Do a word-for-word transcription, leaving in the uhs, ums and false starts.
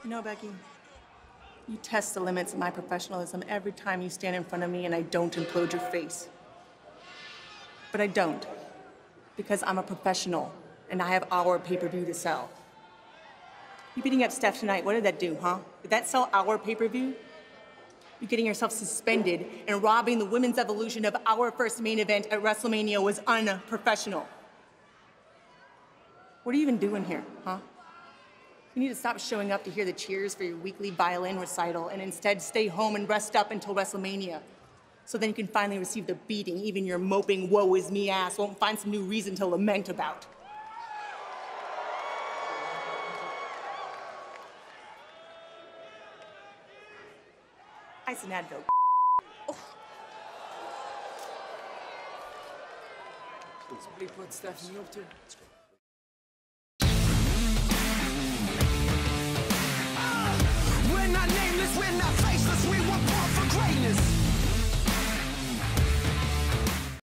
You know, Becky, you test the limits of my professionalism every time you stand in front of me and I don't implode your face. But I don't, because I'm a professional and I have our pay-per-view to sell. You beating up Steph tonight, what did that do, huh? Did that sell our pay-per-view? You getting yourself suspended and robbing the women's evolution of our first main event at WrestleMania was unprofessional. What are you even doing here, huh? You need to stop showing up to hear the cheers for your weekly violin recital and instead stay home and rest up until WrestleMania. So then you can finally receive the beating even your moping woe is me ass won't find some new reason to lament about. Ice and Advil. Oh. Somebody put Stephanie up to.